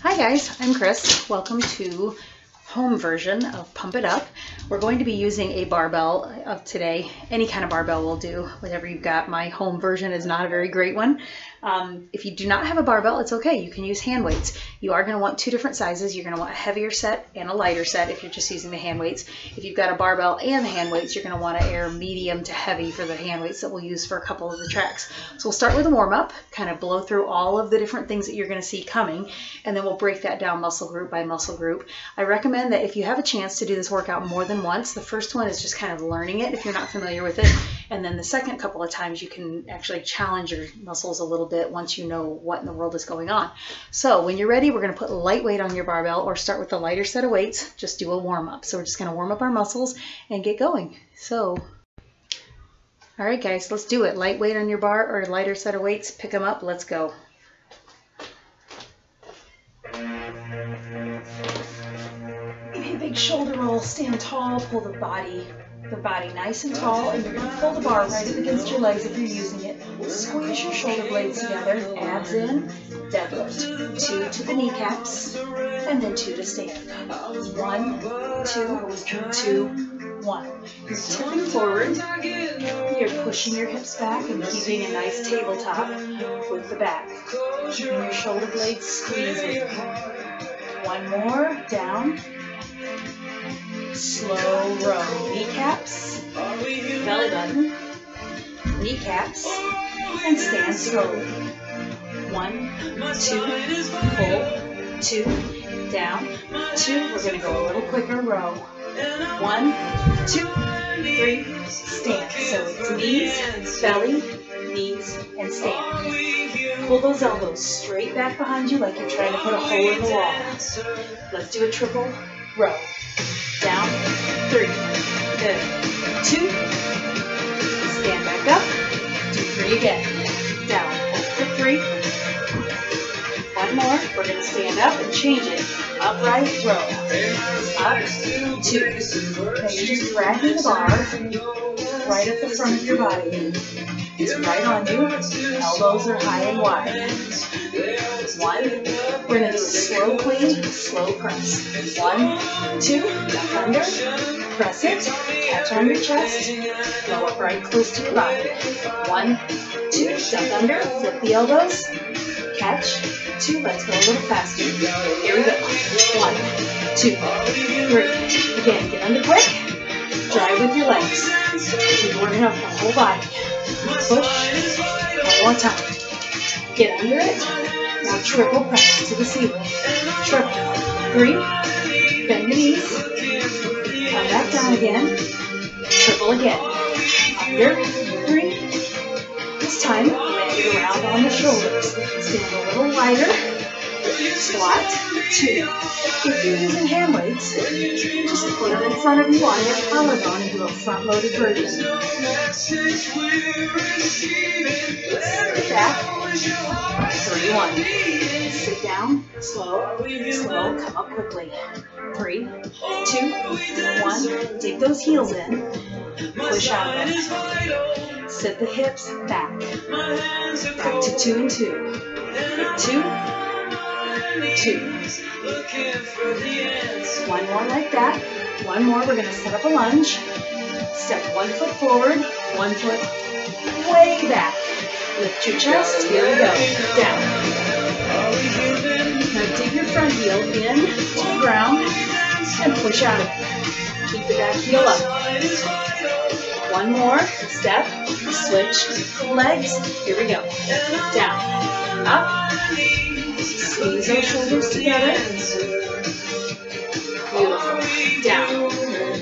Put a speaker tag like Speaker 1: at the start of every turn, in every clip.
Speaker 1: Hi guys, I'm Chris. Welcome to home version of Pump It Up. We're going to be using a barbell today. Any kind of barbell will do, whatever you've got. My home version is not a very great one. If you do not have a barbell, it's okay. You can use hand weights. You are going to want two different sizes. You're going to want a heavier set and a lighter set if you're just using the hand weights. If you've got a barbell and the hand weights, you're going to want to air medium to heavy for the hand weights that we'll use for a couple of the tracks. So we'll start with a warm-up, kind of blow through all of the different things that you're going to see coming, and then we'll break that down muscle group by muscle group. I recommend that if you have a chance to do this workout more than once, the first one is just kind of learning it if you're not familiar with it, and then the second couple of times you can actually challenge your muscles a little bit once you know what in the world is going on. So when you're ready, we're going to put light weight on your barbell or start with the lighter set of weights. Just do a warm-up. So we're just going to warm up our muscles and get going. So, all right guys, let's do it. Light weight on your bar or lighter set of weights. Pick them up. Let's go. Give me a big shoulder roll. Stand tall. Pull the body nice and tall, and you're going to pull the bar right up against your legs if you're using it. Squeeze your shoulder blades together, abs in, deadlift. 2 to the kneecaps, and then 2 to stand. 1, 2, 2, 1. You're tipping forward. You're pushing your hips back and keeping a nice tabletop with the back. And your shoulder blades squeezing. 1 more, down. Slow row. Kneecaps, belly button, kneecaps, and stand slowly. 1, 2, pull, 2, down, 2. We're going to go a little quicker, row. 1, 2, 3, stand. So it's knees, belly, knees, and stand. Pull those elbows straight back behind you like you're trying to put a hole in the wall. Let's do a triple row. Down, 3, good, 2, stand back up, do 3 again, down, hold for 3, 1 more, we're going to stand up and change it, upright row, up, 2, now you're just dragging the bar right at the front of your body, it's right on you, elbows are high and wide. 1, we're going to do a slow clean, slow press. 1, 2, duck under, press it, catch on your chest, go up right close to your body. 1, 2, duck under, flip the elbows, catch, 2, let's go a little faster. Here we go. 1, 2, 3. Again, get under quick, drive with your legs. Keep working up the whole body. Push, one more time. Get under it. Now triple press to the ceiling. Triple. 3. Bend your knees. Come back down again. Triple again. Under. 3. This time, land it around on the shoulders. Stand a little wider. Squat. 2. If you're using hand weights, just put them in front of you on your collarbone and do a front-loaded version. Sit back. 3, 1. Sit down, slow, slow, come up quickly. 3, 2, 1. Dig those heels in. Push out of them. Sit the hips back. Back to 2 and 2. 2, 2. 1 more like that. 1 more, we're going to set up a lunge. Step 1 foot forward, 1 foot way back. Lift your chest, here we go, down. Now dig your front heel in to the ground and push out of it. Keep the back heel up. 1 more, step, switch, legs, here we go. Down, up, squeeze those shoulders together. Beautiful, down.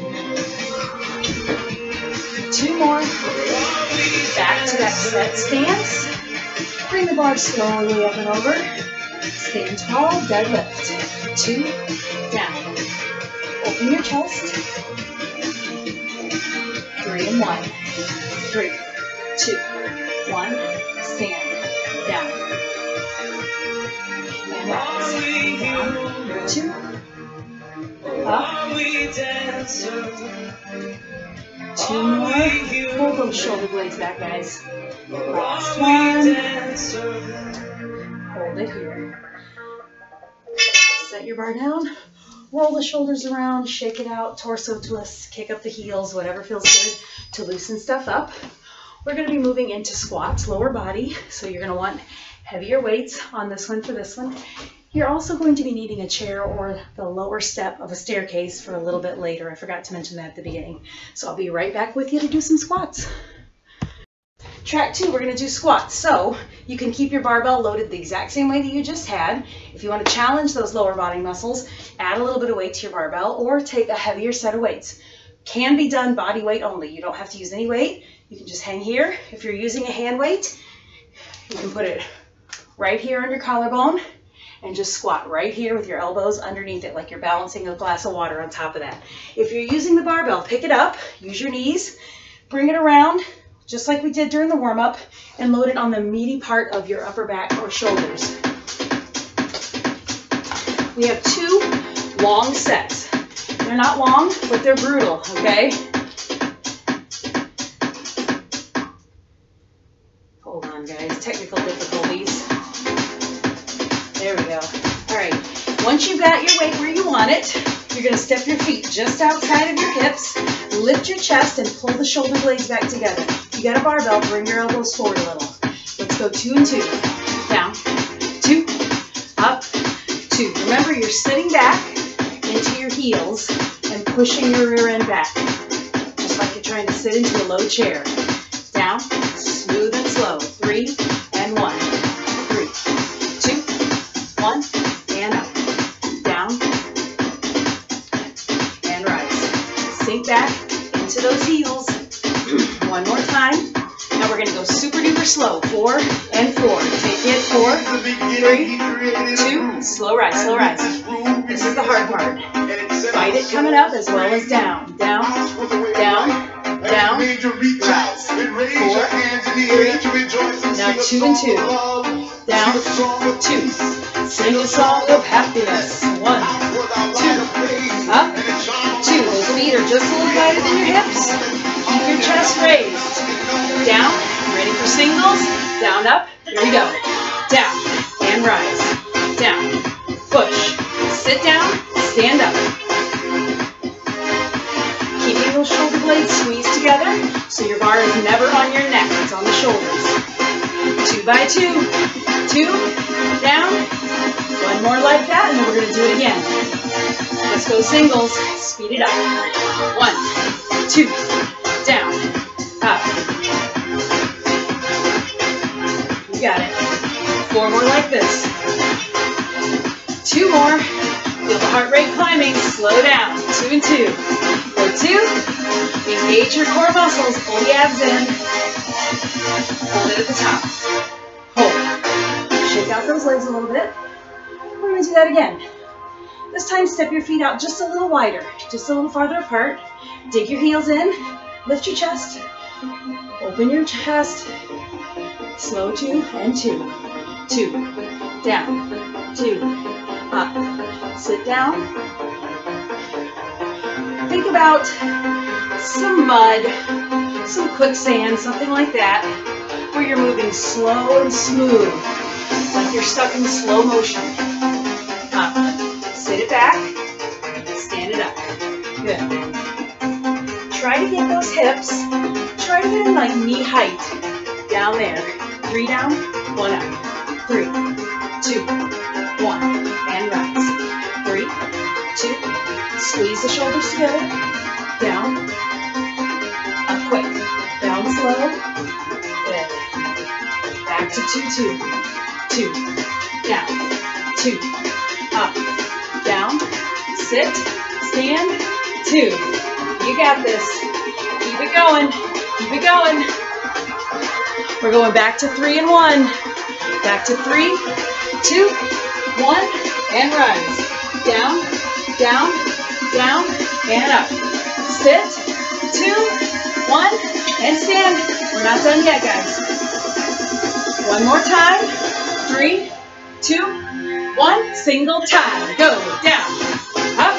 Speaker 1: 2 more. Back to that set stance. Bring the bar slowly up and over. Stand tall, deadlift. 2, down. Open your chest. 3 and 1. 3, 2, 1. Stand. Down. And rise. Down. 2. Up. 2 more. Pull those shoulder blades back, guys. Last one. Hold it here. Set your bar down, roll the shoulders around, shake it out, torso twist, kick up the heels, whatever feels good to loosen stuff up. We're going to be moving into squats, lower body, so you're going to want heavier weights on this one for this one. You're also going to be needing a chair or the lower step of a staircase for a little bit later. I forgot to mention that at the beginning. So I'll be right back with you to do some squats. Track 2, we're going to do squats. So you can keep your barbell loaded the exact same way that you just had. If you want to challenge those lower body muscles, add a little bit of weight to your barbell or take a heavier set of weights. Can be done body weight only. You don't have to use any weight. You can just hang here. If you're using a hand weight, you can put it right here on your collarbone and just squat right here with your elbows underneath it like you're balancing a glass of water on top of that. If you're using the barbell, pick it up, use your knees, bring it around just like we did during the warm-up and load it on the meaty part of your upper back or shoulders. We have 2 long sets. They're not long, but they're brutal, okay? Hold on, guys, technical difficulties. There we go. All right, once you've got your weight where you want it, you're going to step your feet just outside of your hips, lift your chest, and pull the shoulder blades back together. If you got a barbell, bring your elbows forward a little. Let's go 2 and 2. Down, 2, up, 2. Remember, you're sitting back into your heels and pushing your rear end back, just like you're trying to sit into a low chair. Down, smooth and slow. 3 and 1. 3, 2, 1, and up. Down, and rise. Sink back into those heels. One more time. Now we're going to go super duper slow. 4 and 4. Take it. 4, 3, 2. Slow rise, slow rise. This is the hard part. Fight it coming up as well as down. Down, down, down. Rise. 4, 3. Now 2 and 2. Down, 2. Sing a song of happiness. 1, 2. Up, 2. Those feet are just a little wider than your hips. Keep your chest raised. Down, ready for singles. Down, up. Here we go. Down, and rise. Down, push. Sit down, stand up. Keeping those shoulder blades squeezed together so your bar is never on your neck. It's on the shoulders. 2 by 2. 2, down. 1 more like that, and then we're going to do it again. Let's go singles. Speed it up. 1, 2, down, up. You got it. 4 more like this. 2 more. Feel the heart rate climbing. Slow down. 2 and 2. Go 2. Engage your core muscles. Pull the abs in. Hold it at the top. Hold. Shake out those legs a little bit. We're going to do that again. This time, step your feet out just a little wider, just a little farther apart. Dig your heels in. Lift your chest. Open your chest. Slow 2 and 2. 2. Down. 2. Up. Sit down. Think about some mud, some quicksand, something like that, where you're moving slow and smooth, like you're stuck in slow motion. Up. Sit it back. Stand it up. Good. Try to get those hips. Try to get in like knee height. Down there. 3 down, 1 up. 3, 2, 1, and rise. 3, 2, squeeze the shoulders together. Down, up quick. Down slow. Good. Back to 2, 2. 2, down, 2, up, down, sit, stand, 2. You got this. Keep it going. Keep it going. We're going back to 3 and 1. Back to 3, 2, 1, and rise. Down, down, down, and up. Sit, 2, 1, and stand. We're not done yet, guys. 1 more time. 3, 2, 1. Single time. Go. Down, up,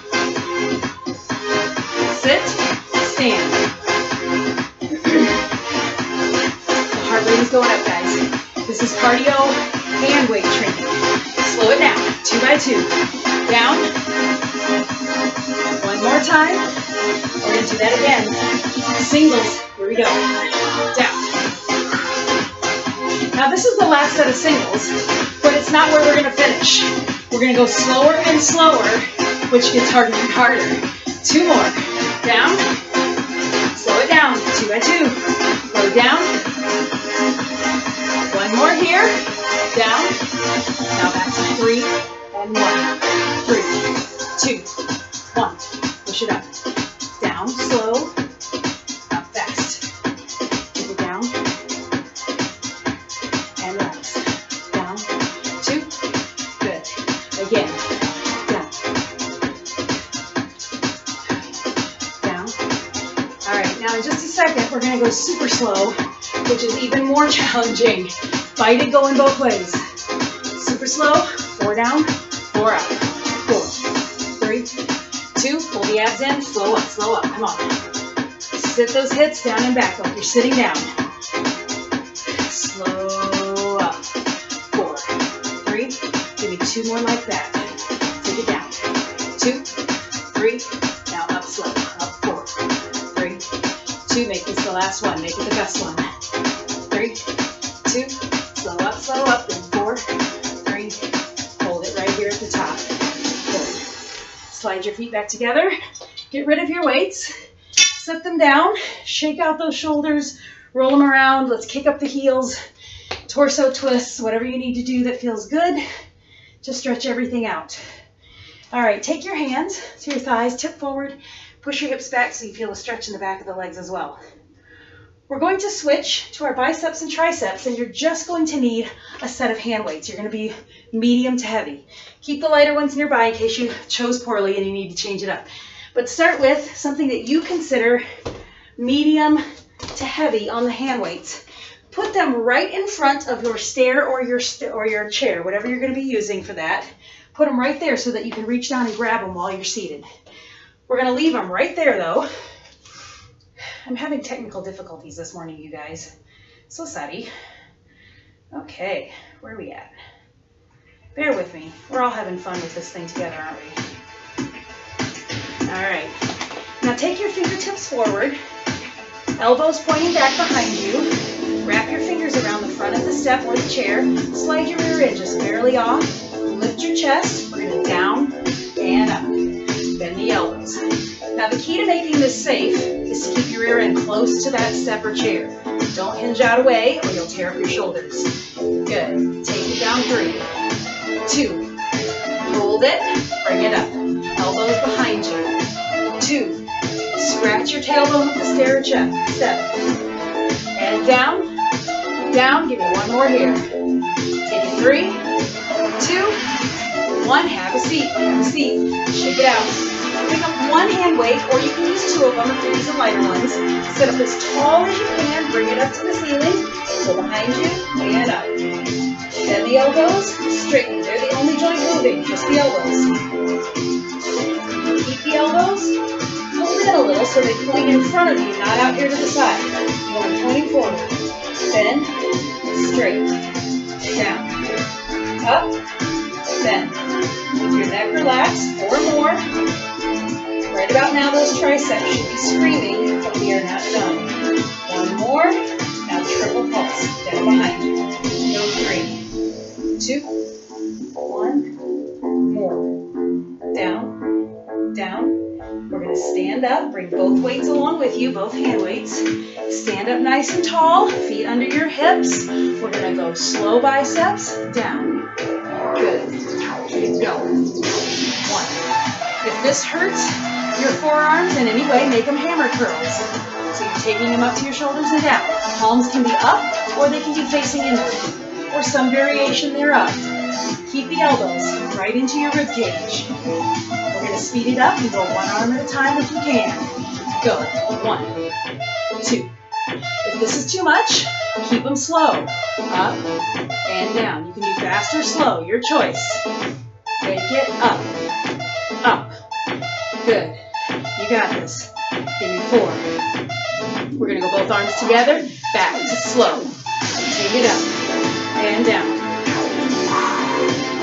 Speaker 1: sit, stand. Heart rate is going up, guys. This is cardio and weight training. Slow it down. 2 by 2. Down. One more time. We're going to do that again. Singles. Here we go. Down. Now this is the last set of singles, but it's not where we're going to finish. We're going to go slower and slower, which gets harder and harder. 2 more. Down. Slow it down. 2 by 2. Go down. 1 more here. Down. Now back to 3 and 1. 3, 2, 1. Push it up. Down, slow. Up fast. Keep it down. And relax. Down. 2. Good. Again. Down. Down. All right. Now in just a second, we're going to go super slow, which is even more challenging. Fight it going both ways. Super slow. 4 down. 4 up. 4, 3, 2. Pull the abs in. Slow up. Slow up. Come on. Sit those hips down and back like you're sitting down. Slow up. 4, 3. Give me 2 more like that. Take it down. 2, 3. Now up slow. Up 4, 3, 2. Make this the last one. Make it the best one. 3, 2. Slow up. Then 4, 3. Hold it right here at the top. Good. Slide your feet back together. Get rid of your weights. Set them down. Shake out those shoulders. Roll them around. Let's kick up the heels. Torso twists. Whatever you need to do that feels good. Just stretch everything out. All right. Take your hands to your thighs. Tip forward. Push your hips back so you feel a stretch in the back of the legs as well. We're going to switch to our biceps and triceps, and you're just going to need a set of hand weights. You're going to be medium to heavy. Keep the lighter ones nearby in case you chose poorly and you need to change it up. But start with something that you consider medium to heavy on the hand weights. Put them right in front of your stair or your chair, whatever you're going to be using for that. Put them right there so that you can reach down and grab them while you're seated. We're going to leave them right there, though. I'm having technical difficulties this morning, you guys. So sorry. Okay, where are we at? Bear with me. We're all having fun with this thing together, aren't we? All right. Now take your fingertips forward, elbows pointing back behind you. Wrap your fingers around the front of the step or the chair. Slide your rear in just barely off. Lift your chest. We're going to down and up. Bend the elbows. Now the key to making this safe is to keep your rear end close to that step or chair. Don't hinge out away or you'll tear up your shoulders. Good. Take it down. 3, 2. Hold it. Bring it up. Elbows behind you. 2. Scratch your tailbone with the stair or step. And down. Down. Give me 1 more here. Take it. 3, 2, 1. Have a seat. Have a seat. Shake it out. Pick up 1 hand weight, or you can use 2 of them if you're using lighter ones. Sit up as tall as you can. Bring it up to the ceiling. Pull behind you and up. Bend the elbows. Straighten. They're the only joint moving. Just the elbows. Keep the elbows pulled in a little so they point in front of you, not out here to the side. You want them pointing forward. Bend. Straight. Down. Up. Bend. Keep your neck relaxed. 4 more. Right about now, those triceps should be screaming, but we are not done. 1 more. Now triple pulse. Down behind you. Go 3, 2, 1. More. Down. Down. We're going to stand up. Bring both weights along with you, both hand weights. Stand up nice and tall. Feet under your hips. We're going to go slow biceps. Down. Good. Keep going. 1. If this hurts your forearms in any way, make them hammer curls. So you're taking them up to your shoulders and down. Palms can be up, or they can be facing inward, or some variation thereof. Keep the elbows right into your rib cage. We're going to speed it up and go 1 arm at a time if you can. Go. 1, 2. If this is too much, keep them slow. Up and down. You can do fast or slow, your choice. Take it up. Up. Good. You got this. Give me 4. We're going to go both arms together. Back to slow. Take it up. And down. Right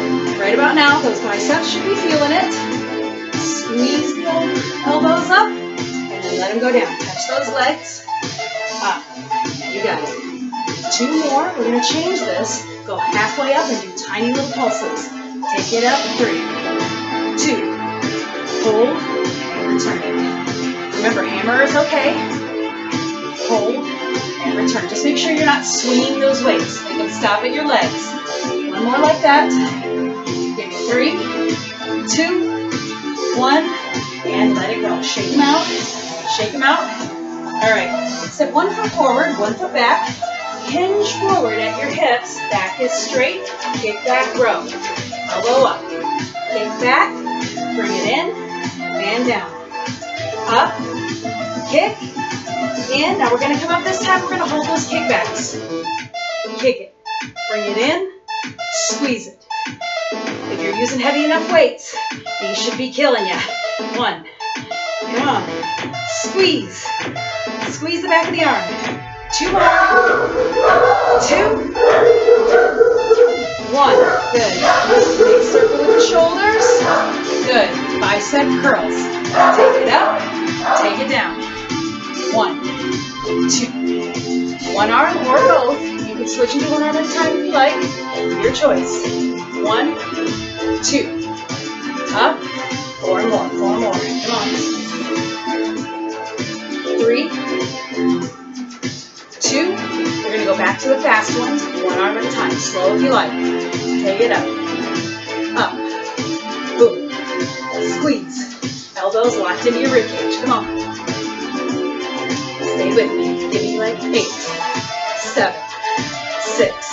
Speaker 1: right about now, those biceps should be feeling it. Squeeze the elbows up, and then let them go down. Touch those legs. Up. You got it. 2 more. We're going to change this. Go halfway up and do tiny little pulses. Take it up. 3, 2, hold, and return. Remember, hammer is okay. Hold, and return. Just make sure you're not swinging those weights. Make them stop at your legs. 1 more like that. Give me 3, 2, 1, and let it go. Shake them out. Shake them out. All right. Step 1 foot forward, 1 foot back. Hinge forward at your hips. Back is straight. Kick back, row. Elbow up. Kick back. Bring it in and down. Up. Kick. In. Now we're going to come up this time. We're going to hold those kickbacks. Kick it. Bring it in. Squeeze it. If you're using heavy enough weights, these should be killing you. 1. Come on. Squeeze. Squeeze the back of the arm. 2 more. 2. 1. Good. Big circle with the shoulders. Good. Bicep curls. Take it up. Take it down. 1, 2. 1 arm or both. You can switch into 1 arm at a time if you like. Your choice. 1, 2. Up. 4 more. 4 more. Come on. 3, 2. We're going to go back to the fast ones. 1 arm at a time. Slow if you like. Take it up. Up. Boom. Squeeze. Elbows locked into your ribcage. Come on. Stay with me. Give me like 8, 7, 6,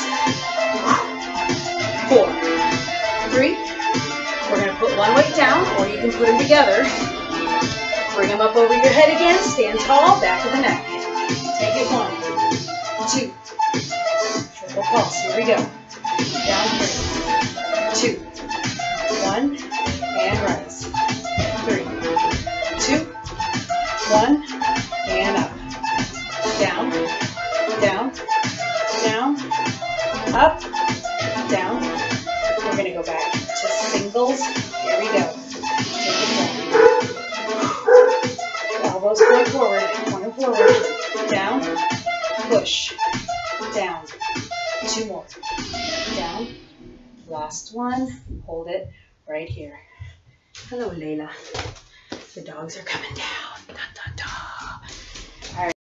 Speaker 1: 4, 3. We're going to put 1 weight down, or you can put them together. Bring them up over your head again. Stand tall. Back of the neck. Take it 1, 2. Triple pulse. Here we go. Down 3, 2, 1, and rise. 3, 2, 1, and up. Down, down, down, up, down. We're going to go back to singles. Here we go. Take it down. Elbows point forward, point forward. Down, push, down. 2 more. Down. Last one. Hold it right here. Hello, Layla. The dogs are coming down. Dun, dun, dun.